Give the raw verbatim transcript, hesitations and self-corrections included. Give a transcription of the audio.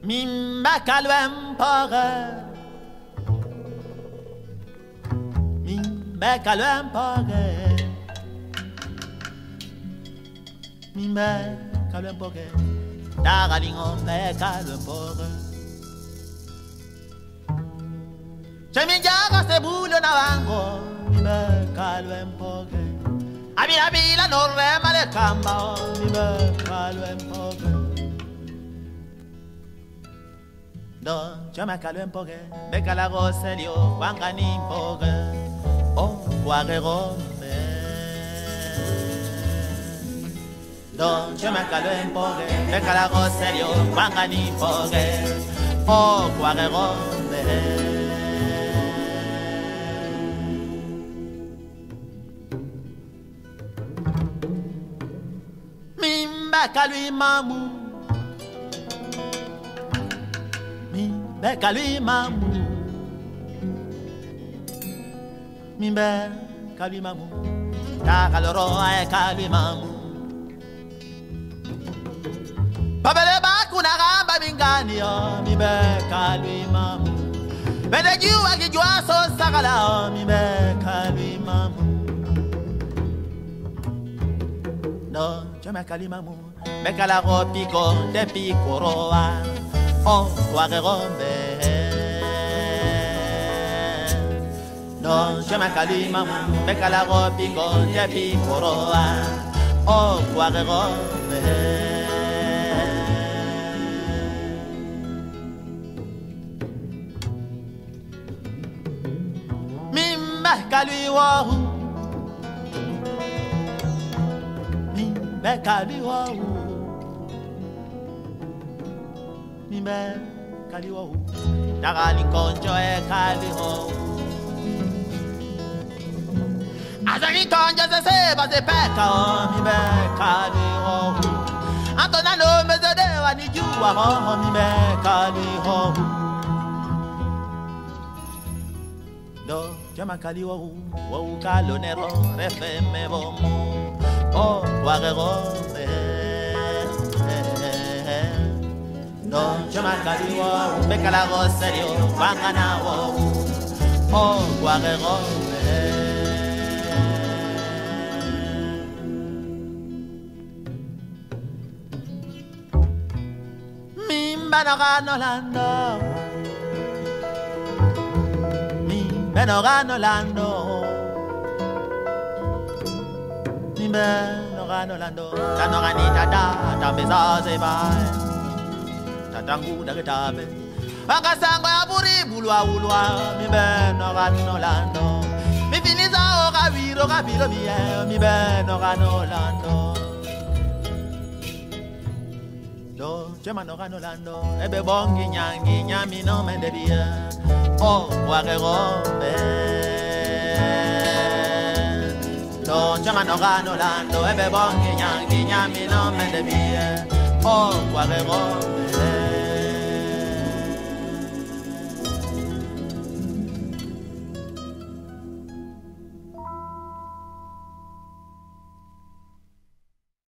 Mimba calvempore Mimba calvempore Mimba calvempore Dagalingo me calvempore Chemijaga se bulo na wango Mimba calvempore Abila bila no rema de camba Mimba calvempore Do, yo me calo en pogue, me calago serio, wangani pogue, oh, guaguerombe. Do, yo me calo en pogue, me calago serio, wangani pogue, oh, guaguerombe. Mimba calui mamu. Mimbe kalui mamu Mimbe kalui mamu Ta kaloro ay kalui mamu Babele bakuna gamba bingani yo Mimbe kalui mamu Bede jiwa kijua so sakala yo Mimbe kalui mamu No, yo me kalui mamu Me kalago piko de piko roa Oh, guaguerombe. No, je me calme, me calago pico, je picoroa. Oh, guaguerombe. Mimba calui wahu. Mimba calui wahu. Mimbe kaliwo Dagali konjo e kaliwo Azagi konjo se seba se peka o Mimbe kaliwo Antona no mezedewa ni juwa o Mimbe kaliwo Do jama kaliwo Wo kalonero refeme bomo O guaguerombe No, yo me caliwo, me calago serio, wangana wo, oh, guaguerombe. Mimba no gano lando, mimba no gano lando, mimba no gano lando, ta no ganita da, ta besa se va. Tatangu da getabe Akasangwa ya buri bulwa ulwa Mi beno gano lando Mi finiza o gaviro gaviro miye Mi beno gano lando Do chema no gano lando Ebe bongi nyangi nyami no mende biye Oh guaguerombe Do chema no gano lando Ebe bongi nyangi nyami no mende biye Oh guaguerombe